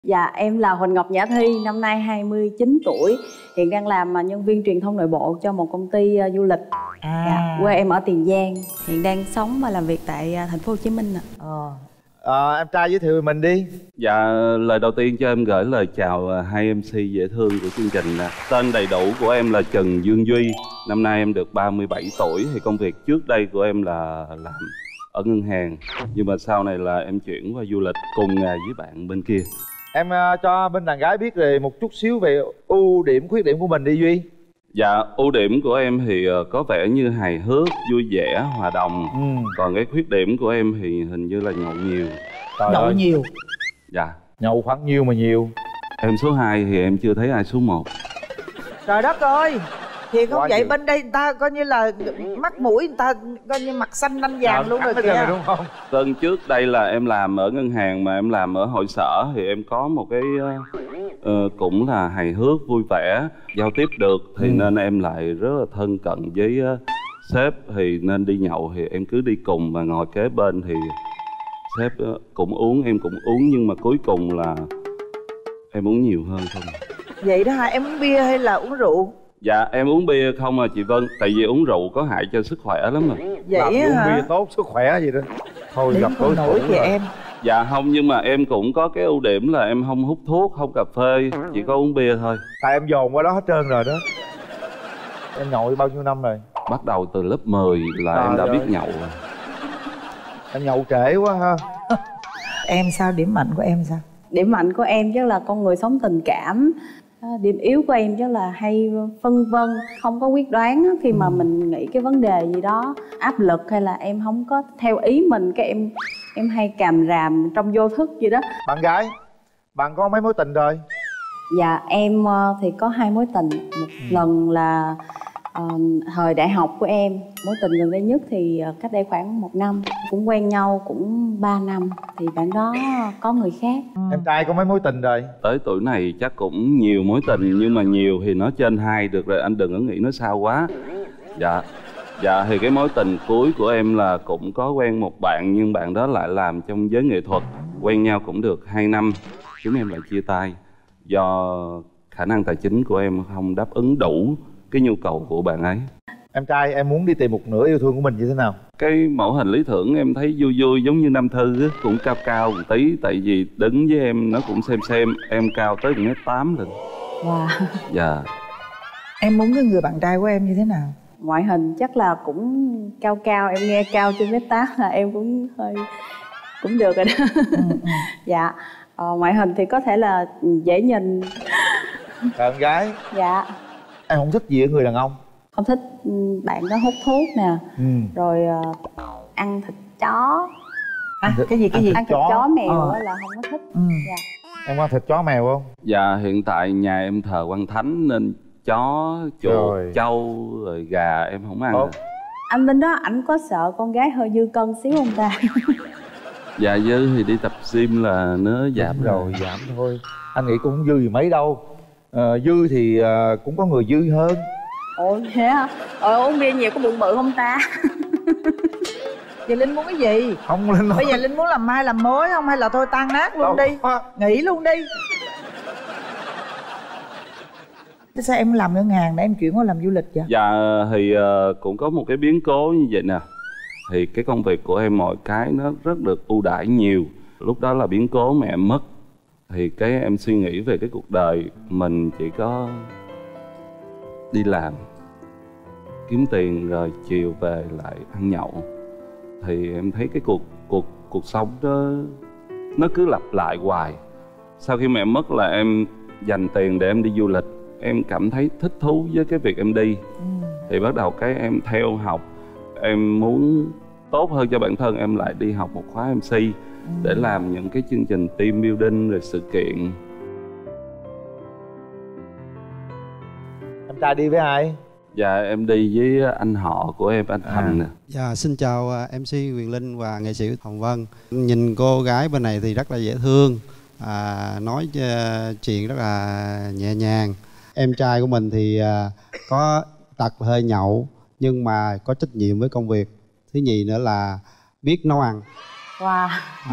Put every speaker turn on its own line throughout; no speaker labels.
Dạ, em là Huỳnh Ngọc Nhã Thi, năm nay 29 tuổi. Hiện đang làm nhân viên truyền thông nội bộ cho một công ty du lịch. Dạ, quê em ở Tiền Giang. Hiện đang sống và làm việc tại thành phố Hồ Chí Minh ạ.
Em trai giới thiệu mình đi.
Dạ, lời đầu tiên cho em gửi lời chào hai MC dễ thương của chương trình. Tên đầy đủ của em là Trần Dương Duy. Năm nay em được 37 tuổi. Thì công việc trước đây của em là làm ở ngân hàng. Nhưng mà sau này là em chuyển qua du lịch cùng nghề với bạn bên kia.
Em cho bên đàn gái biết về một chút xíu về ưu điểm, khuyết điểm của mình đi Duy.
Dạ, ưu điểm của em thì có vẻ như hài hước, vui vẻ, hòa đồng. Còn cái khuyết điểm của em thì hình như là nhậu nhiều.
Nhậu nhiều?
Dạ.
Nhậu khoảng nhiêu mà nhiều?
Em số 2 thì em chưa thấy ai số 1.
Trời đất ơi, thì không
quá
vậy
nhiều.
bên đây người ta coi như là mắt mũi người ta coi như mặt xanh nanh vàng luôn rồi kìa.
Đúng không?
Vâng, trước đây là em làm ở ngân hàng mà em làm ở hội sở thì em có một cái cũng là hài hước, vui vẻ, giao tiếp được thì nên em lại rất là thân cận với sếp. Thì nên đi nhậu thì em cứ đi cùng và ngồi kế bên thì sếp cũng uống, em cũng uống, nhưng mà cuối cùng là em uống nhiều hơn không.
Vậy đó hả? Em uống bia hay là uống rượu?
Dạ, em uống bia không à chị Vân. Tại vì uống rượu có hại cho sức khỏe lắm rồi.
Vậy
uống
hả?
bia tốt sức khỏe gì đó. Thôi
Đến
gặp
không
đối
nổi
thủ
kìa
rồi.
em.
Dạ không, nhưng mà em cũng có cái ưu điểm là em không hút thuốc, không cà phê, chỉ có uống bia thôi.
Tại em dồn qua đó hết trơn rồi đó. Em nhậu bao nhiêu năm rồi?
Bắt đầu từ lớp 10 là em đã biết nhậu rồi.
Em nhậu trễ quá ha.
Em sao? Điểm mạnh của em sao?
Điểm mạnh của em chắc là con người sống tình cảm. Điểm yếu của em chắc là hay phân vân, không có quyết đoán khi mà mình nghĩ cái vấn đề gì đó áp lực, hay là em không có theo ý mình, cái em hay càm ràm trong vô thức gì đó.
Bạn gái, bạn có mấy mối tình rồi?
Dạ, em thì có 2 mối tình. Một lần là thời đại học của em. Mối tình gần đây nhất thì cách đây khoảng 1 năm. Cũng quen nhau cũng 3 năm. Thì bạn đó có người khác.
Em trai có mấy mối tình rồi?
Tới tuổi này chắc cũng nhiều mối tình, nhưng mà nhiều thì nó trên 2 được rồi, anh đừng có nghĩ nó sao quá. Dạ thì cái mối tình cuối của em là cũng có quen một bạn, nhưng bạn đó lại làm trong giới nghệ thuật. Quen nhau cũng được 2 năm, chúng em lại chia tay do khả năng tài chính của em không đáp ứng đủ cái nhu cầu của bạn ấy.
Em trai, em muốn đi tìm một nửa yêu thương của mình như thế nào?
Cái mẫu hình lý tưởng em thấy vui vui giống như Nam Thư á, cũng cao cao một tí. Tại vì đứng với em nó cũng xem em cao tới 1m8 rồi.
Wow.
Dạ.
Em muốn cái người bạn trai của em như thế nào?
Ngoại hình chắc là cũng cao cao. Em nghe cao trên 1m8 là em cũng hơi cũng được rồi đó. Dạ. Ngoại hình thì có thể là dễ nhìn.
Bạn gái?
Dạ.
Em không thích gì ở người đàn ông?
Không thích bạn đó hút thuốc nè. Rồi ăn thịt chó.
Cái gì?
Ăn thịt chó mèo á là không có thích. Dạ.
Em ăn thịt chó mèo không?
Dạ, hiện tại nhà em thờ Quan Thánh nên chó, chuột, trâu rồi gà em không ăn.
Anh bên đó ảnh có sợ con gái hơi dư cân xíu không ta?
Dạ dư thì đi tập gym là nó giảm
rồi. Giảm thôi. Anh nghĩ cũng không dư gì mấy đâu. Dư thì cũng có người dư hơn.
Ồ thế hả? Uống bia nhiều có bụng bự không ta?
Vậy Linh muốn cái gì?
Không, Linh
bây giờ Linh muốn làm mai làm mới không, hay là thôi tan nát luôn đi, nghỉ luôn đi. Thế sao em làm ngân hàng để em chuyển qua làm du lịch vậy?
Dạ thì cũng có một cái biến cố như vậy nè. Thì cái công việc của em mọi cái nó rất được ưu đãi nhiều. Lúc đó là biến cố mẹ em mất. Thì cái em suy nghĩ về cái cuộc đời mình chỉ có đi làm, kiếm tiền rồi chiều về lại ăn nhậu. Thì em thấy cái cuộc sống đó nó cứ lặp lại hoài. Sau khi mẹ mất là em dành tiền để em đi du lịch. Em cảm thấy thích thú với cái việc em đi. Thì bắt đầu cái em theo học. Em muốn tốt hơn cho bản thân, em lại đi học một khóa MC để làm những cái chương trình team building rồi sự kiện.
Em trai đi với ai?
Dạ em đi với anh họ của em, anh Thành nè.
Dạ xin chào MC Quyền Linh và nghệ sĩ Hồng Vân. Nhìn cô gái bên này thì rất là dễ thương, nói chuyện rất là nhẹ nhàng. Em trai của mình thì có tật hơi nhậu nhưng mà có trách nhiệm với công việc. Thứ nhì nữa là biết nấu ăn.
Wow.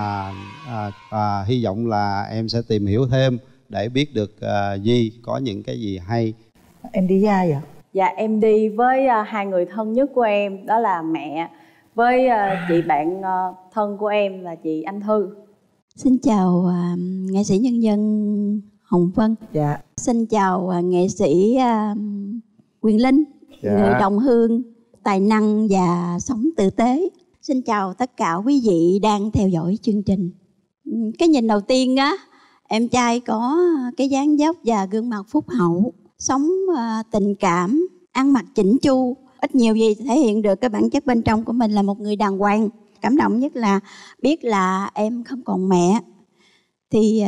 Hy vọng là em sẽ tìm hiểu thêm để biết được Di có những cái gì hay.
Em đi với ai vậy?
Dạ em đi với hai người thân nhất của em, đó là mẹ với chị bạn thân của em là chị Anh Thư.
Xin chào nghệ sĩ nhân dân Hồng Vân.
Dạ.
Xin chào nghệ sĩ Quyền Linh,
Dạ.
người đồng hương, tài năng và sống tử tế. Xin chào tất cả quý vị đang theo dõi chương trình. Cái nhìn đầu tiên á, em trai có cái dáng dấp và gương mặt phúc hậu, sống tình cảm, ăn mặc chỉnh chu, ít nhiều gì thể hiện được cái bản chất bên trong của mình là một người đàng hoàng. Cảm động nhất là biết là em không còn mẹ thì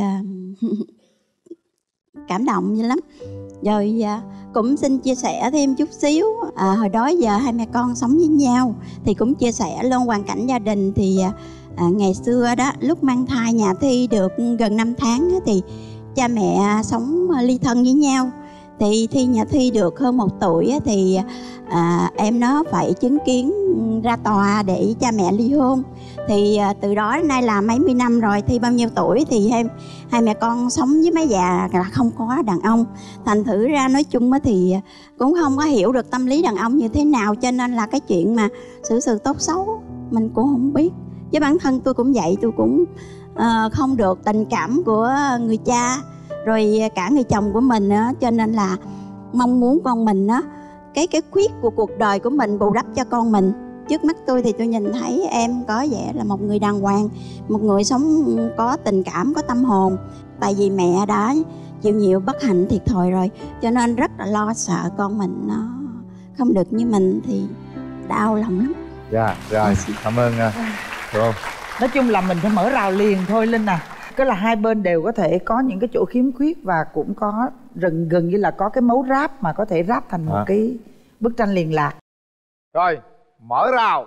cảm động dữ lắm. Rồi cũng xin chia sẻ thêm chút xíu, hồi đó giờ hai mẹ con sống với nhau thì cũng chia sẻ luôn hoàn cảnh gia đình. Thì ngày xưa đó, lúc mang thai nhà Thi được gần 5 tháng thì cha mẹ sống ly thân với nhau. Thì Thi nhà Thi được hơn 1 tuổi thì em nó phải chứng kiến ra tòa để cha mẹ ly hôn. Thì từ đó đến nay là mấy mươi năm rồi, Thi bao nhiêu tuổi thì hai mẹ con sống với mấy già là không có đàn ông. Thành thử ra nói chung thì cũng không có hiểu được tâm lý đàn ông như thế nào, cho nên là cái chuyện mà xử sự tốt xấu mình cũng không biết. Với bản thân tôi cũng vậy, tôi cũng không được tình cảm của người cha rồi cả người chồng của mình á, cho nên là mong muốn con mình á, cái khuyết của cuộc đời của mình bù đắp cho con mình. Trước mắt tôi thì tôi nhìn thấy em có vẻ là một người đàng hoàng, một người sống có tình cảm, có tâm hồn. Tại vì mẹ đã chịu nhiều bất hạnh thiệt thòi rồi, cho nên rất là lo sợ con mình nó không được như mình thì đau lòng lắm.
Dạ, rồi, cảm ơn được không?
Nói chung là mình phải mở rào liền thôi Linh à. Cái là hai bên đều có thể có những cái chỗ khiếm khuyết và cũng có gần như là có cái mấu ráp mà có thể ráp thành một cái bức tranh liền lạc.
Rồi, mở rào.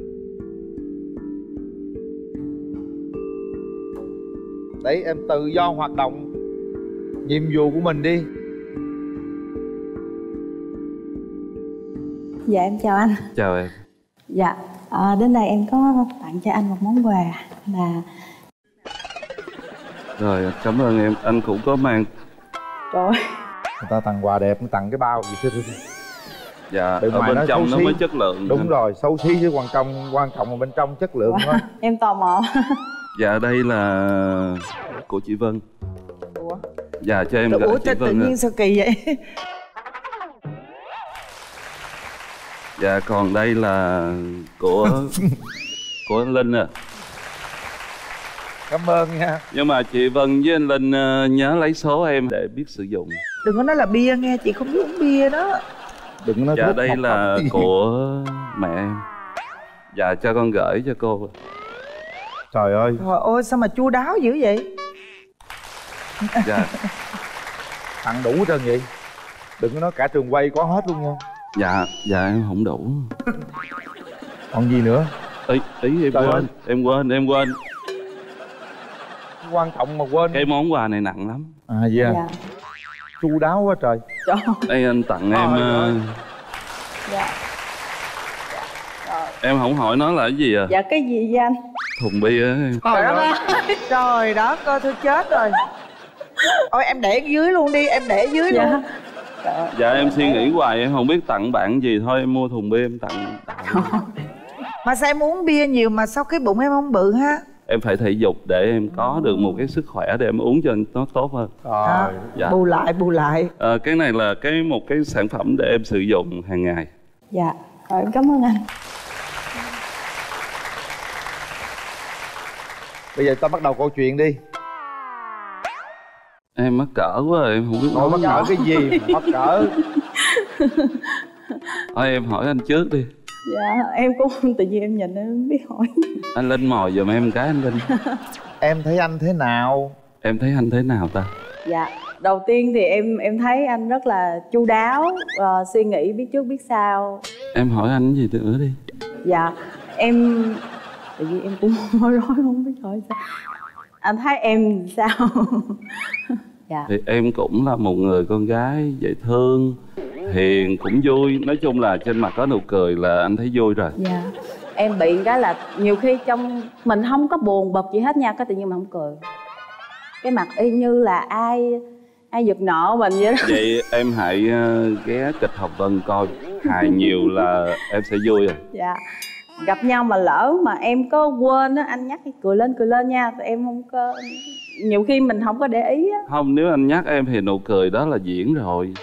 Đấy, em tự do hoạt động nhiệm vụ của mình đi.
Dạ em chào anh.
Chào em.
Dạ, đến đây em có tặng cho anh một món quà là...
Rồi, cảm ơn em. Anh cũng có mang.
Trời ơi.
Người ta tặng quà đẹp, tặng cái bao gì chứ.
Dạ,
Bên
ở bên trong nó
xí.
mới chất lượng.
Đúng rồi, xấu xí chứ quan trọng là bên trong chất lượng thôi.
Em tò mò.
Dạ, đây là của chị Vân.
Ủa?
Dạ, cho em gửi chị
Tự
Vân.
nhiên sao kỳ vậy?
Dạ, còn đây là của anh Linh à.
Cảm ơn nha.
Nhưng mà chị Vân với anh Linh nhớ lấy số em để biết sử dụng.
Đừng có nói là bia nghe, chị không biết uống bia đó.
Đừng có nói
Dạ,
thuốc
đây
mọc
là
ốc.
của mẹ em. Dạ, cho con gửi cho cô.
Trời ơi.
Trời ơi, sao mà chu đáo dữ vậy?
Dạ.
Tặng đủ hết trơn vậy. Đừng có nói cả trường quay có hết luôn nha.
Dạ em không đủ.
Còn gì nữa?
Ý em
Trời
quên,
ơi.
em quên.
Quan trọng mà quên.
Cái món quà này nặng lắm.
À vậy à?
Dạ.
Chu đáo quá trời.
Trời.
Đây anh tặng em.
Dạ.
Em không hỏi nó là cái gì à?
Dạ cái gì vậy anh?
Thùng bia á.
Trời đất ơi. Trời đó, coi tôi chết rồi. Ôi em để dưới luôn đi, em để dưới
Dạ.
luôn.
Dạ em suy nghĩ hoài, em không biết tặng bạn gì, thôi em mua thùng bia em tặng.
Mà sao em uống bia nhiều mà sao cái bụng em không bự ha?
Em phải thể dục để em có được một cái sức khỏe để em uống cho nó tốt hơn.
Trời.
Dạ.
Bù lại.
Cái này là một cái sản phẩm để em sử dụng hàng ngày.
Dạ, rồi em cảm ơn anh.
Bây giờ ta bắt đầu câu chuyện đi.
Em mắc cỡ quá rồi, em không biết
Nói
nói.
mắc cỡ cái gì? Mắc cỡ.
Thôi em hỏi anh trước đi.
Dạ, em cũng tự nhiên em nhìn em không biết hỏi.
Anh Linh mồi giùm em cái anh Linh.
Em thấy anh thế nào?
Em thấy anh thế nào ta?
Dạ, đầu tiên thì em thấy anh rất là chu đáo, suy nghĩ biết trước biết sau.
Em hỏi anh gì nữa đi.
Dạ, em... Tại vì em cũng nói rối không biết hỏi sao. Anh thấy em sao? Dạ.
Thì em cũng là một người con gái dễ thương, hiền, cũng vui. Nói chung là trên mặt có nụ cười là anh thấy vui rồi.
Dạ. Em bị cái là nhiều khi trong mình không có buồn bực gì hết nha, cái tự nhiên mà không cười, cái mặt y như là ai giật nợ mình vậy đó.
Vậy em hãy ghé kịch Hồng Vân coi, hài nhiều là em sẽ vui rồi.
Dạ, gặp nhau mà lỡ mà em có quên á, anh nhắc cười lên nha, tụi em không có, nhiều khi mình không có để ý á.
Không, nếu anh nhắc em thì nụ cười đó là diễn rồi.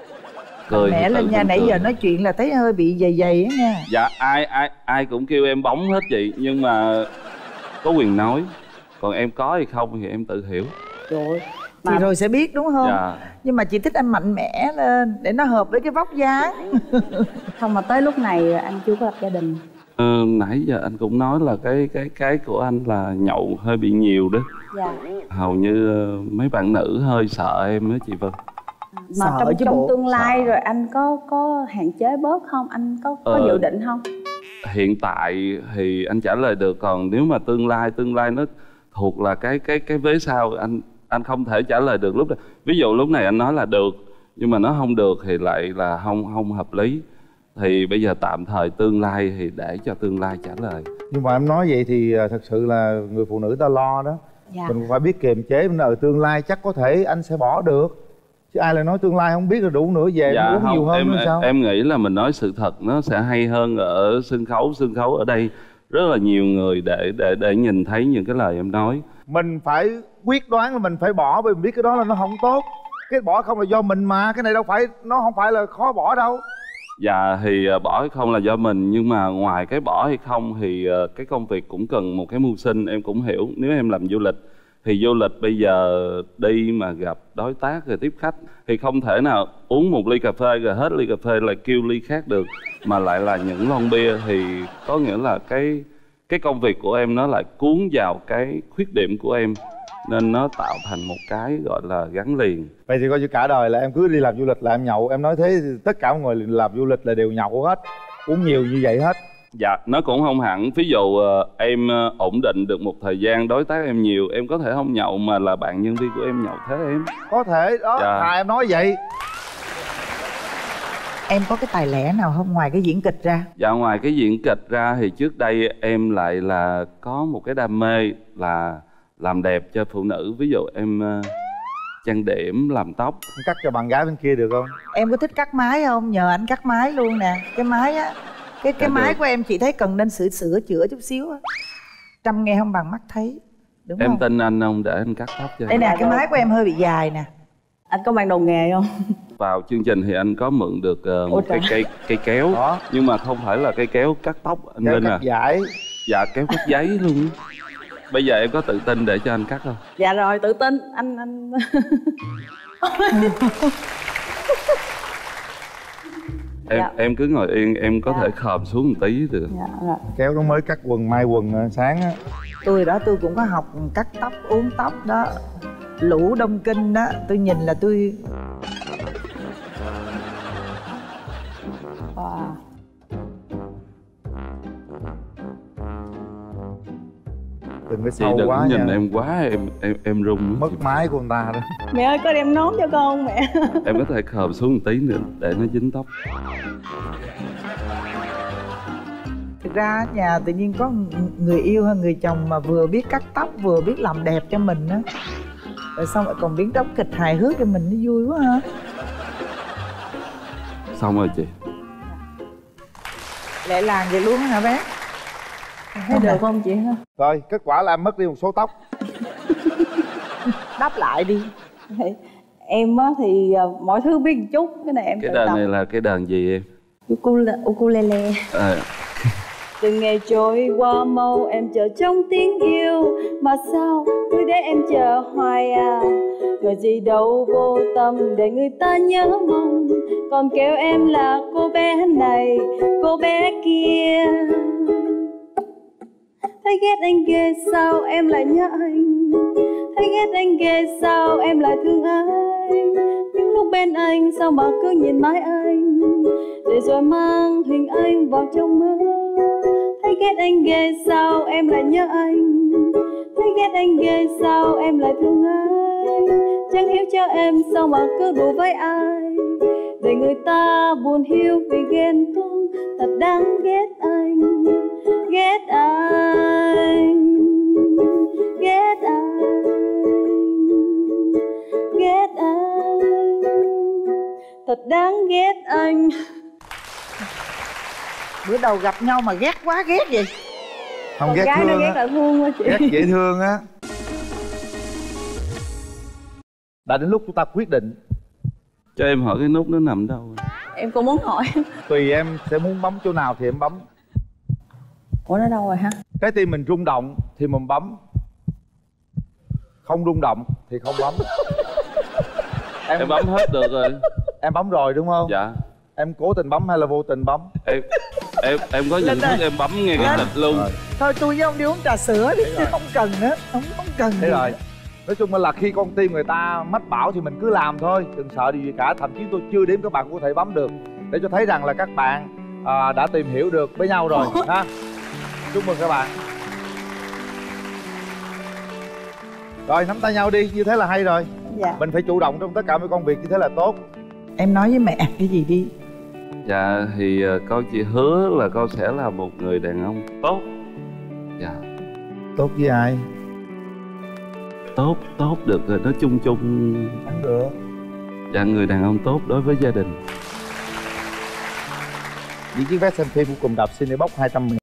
Cười
mẹ lên nha, nãy giờ nói chuyện là thấy hơi bị dày á nha.
Dạ ai cũng kêu em bóng hết chị, nhưng mà có quyền nói, còn em có hay không thì em tự hiểu.
Trời ơi,
Thì rồi sẽ biết đúng không?
Dạ.
Nhưng mà chị thích anh mạnh mẽ lên để nó hợp với cái vóc dáng.
không mà tới lúc này anh chưa có lập gia đình.
Nãy giờ anh cũng nói là cái của anh là nhậu hơi bị nhiều đó.
Dạ.
Hầu như mấy bạn nữ hơi sợ em đó chị Vân.
Mà
Sợ chứ
trong
bộ.
tương lai rồi anh có hạn chế bớt không? Anh có dự định không?
Hiện tại thì anh trả lời được, còn nếu mà tương lai nó thuộc là cái vế sau, anh không thể trả lời được lúc đó. Ví dụ lúc này anh nói là được, nhưng mà nó không được thì lại là không hợp lý. Thì bây giờ tạm thời tương lai thì để cho tương lai trả lời.
Nhưng mà em nói vậy thì thật sự là người phụ nữ ta lo đó.
Dạ.
Mình phải biết kiềm chế, mình ở tương lai chắc có thể anh sẽ bỏ được, chứ ai lại nói tương lai không biết rồi đủ nữa về
Dạ,
uống nhiều hơn nữa sao?
Em nghĩ là mình nói sự thật nó sẽ hay hơn ở sân khấu ở đây rất là nhiều người để nhìn thấy những cái lời em nói.
Mình phải quyết đoán là mình phải bỏ, vì mình biết cái đó là nó không tốt. Cái bỏ không là do mình mà, cái này đâu phải, nó không phải là khó bỏ đâu.
Dạ thì bỏ hay không là do mình, nhưng mà ngoài cái bỏ hay không thì cái công việc cũng cần một cái mưu sinh, em cũng hiểu. Nếu em làm du lịch thì du lịch bây giờ đi mà gặp đối tác rồi tiếp khách thì không thể nào uống một ly cà phê rồi hết ly cà phê lại kêu ly khác được, mà lại là những lon bia, thì có nghĩa là cái công việc của em nó lại cuốn vào cái khuyết điểm của em, nên nó tạo thành một cái gọi là gắn liền.
Vậy thì coi như cả đời là em cứ đi làm du lịch là em nhậu. Em nói thế thì tất cả mọi người làm du lịch là đều nhậu hết, uống nhiều như vậy hết.
Dạ, nó cũng không hẳn. Ví dụ em ổn định được một thời gian, đối tác em nhiều, em có thể không nhậu mà là bạn nhân viên của em nhậu thế em.
Có thể đó,
Dạ.
em nói vậy.
Em có cái tài lẻ nào không ngoài cái diễn kịch ra?
Dạ, ngoài cái diễn kịch ra thì trước đây em lại là có một cái đam mê là làm đẹp cho phụ nữ. Ví dụ em trang điểm, làm tóc.
Em cắt cho bạn gái bên kia được không?
Em có thích cắt mái không? Nhờ anh cắt mái luôn nè. Cái mái á, cái mái của em chị thấy cần nên sửa chữa chút xíu á. Trăm nghe không bằng mắt thấy, đúng
Em
không?
tin anh không, để anh cắt tóc cho
Đây
em.
nè, cái mái của em hơi bị dài nè.
Anh có mang đồ nghề không?
Vào chương trình thì anh có mượn được một
Ôi
cái cây kéo
Đó.
nhưng mà không phải là cây kéo cắt tóc anh
Kéo
Linh
cắt
à.
giải.
Dạ, kéo cắt giấy luôn. Bây giờ em có tự tin để cho anh cắt không?
Dạ rồi, tự tin anh Dạ.
Em cứ ngồi yên, em có
Dạ.
thể khom xuống một tí được.
dạ rồi.
Kéo nó mới cắt quần, mai quần sáng á.
Tôi cũng có học cắt tóc, uốn tóc đó. Lũ Đông Kinh đó, tôi nhìn là tôi...
Wow.
Đừng có
Chị
sâu
đừng
quá
nhìn
nha.
em quá, em run.
Mất mái của người ta đó.
Mẹ ơi, có đem nón cho con không mẹ?
Em có thể khom xuống một tí nữa để nó dính tóc.
Thực ra nhà tự nhiên có người yêu hay người chồng mà vừa biết cắt tóc vừa biết làm đẹp cho mình á, rồi xong lại còn biến đóng kịch hài hước cho mình, nó vui quá ha.
Xong rồi chị.
Lại làm vậy luôn hả bé?
Thấy được không chị ha?
Rồi, kết quả là em mất đi một số tóc.
Đáp lại đi.
Em á thì mọi thứ biết một chút, cái này em
Cái
tự
đàn
tập.
này là cái đàn gì em?
Ukulele. Từng ngày trôi qua mau em chờ trong tiếng yêu, mà sao cứ để em chờ hoài à? Người gì đâu vô tâm để người ta nhớ mong, còn kêu em là cô bé này, cô bé kia. Thấy ghét anh ghê sao em lại nhớ anh, thấy ghét anh ghê sao em lại thương anh. Những lúc bên anh sao mà cứ nhìn mãi anh, để rồi mang hình anh vào trong mơ. Thấy ghét anh ghê sao em lại nhớ anh, thấy ghét anh ghê sao em lại thương anh. Chẳng hiểu cho em sao mà cứ đùa với ai, để người ta buồn hiu vì ghen tuông, thật đáng ghét anh. ghét anh, ghét anh, ghét anh, thật đáng ghét anh.
Bữa đầu gặp nhau mà ghét quá ghét gì?
Không,
Con
ghét
gái nó
thương
ghét
á.
là thương quá chị.
Ghét dễ thương á. Đã đến lúc chúng ta quyết định.
Cho em hỏi cái nút nó nằm đâu?
Em cũng muốn hỏi.
Tùy em sẽ muốn bấm chỗ nào thì em bấm.
Ủa nó đâu rồi ha?
Trái tim mình rung động thì mình bấm, không rung động thì không bấm.
Em bấm hết được rồi.
Em bấm rồi đúng không?
Dạ.
Em cố tình bấm hay là vô tình bấm?
Em có nhận thức em bấm ngay cái tịch luôn.
Rồi.
Thôi tôi với ông đi uống trà sữa đi, chứ không cần á, không cần.
Thế rồi. Nói chung là khi con tim người ta mách bảo thì mình cứ làm thôi, đừng sợ điều gì cả. Thậm chí tôi chưa đếm các bạn có thể bấm được, để cho thấy rằng là các bạn đã tìm hiểu được với nhau rồi ha. Chúc mừng các bạn. Rồi nắm tay nhau đi, như thế là hay rồi.
Dạ.
Mình phải chủ động trong tất cả mọi công việc, như thế là tốt.
Em nói với mẹ cái gì đi.
Dạ thì con chỉ hứa là con sẽ là một người đàn ông tốt. Dạ.
Tốt với ai?
Tốt được rồi, nói chung
Không được.
dạ, người đàn ông tốt đối với gia đình.
Những chiếc vé xem phim của Cùng Đạp xin để bốc 200.000.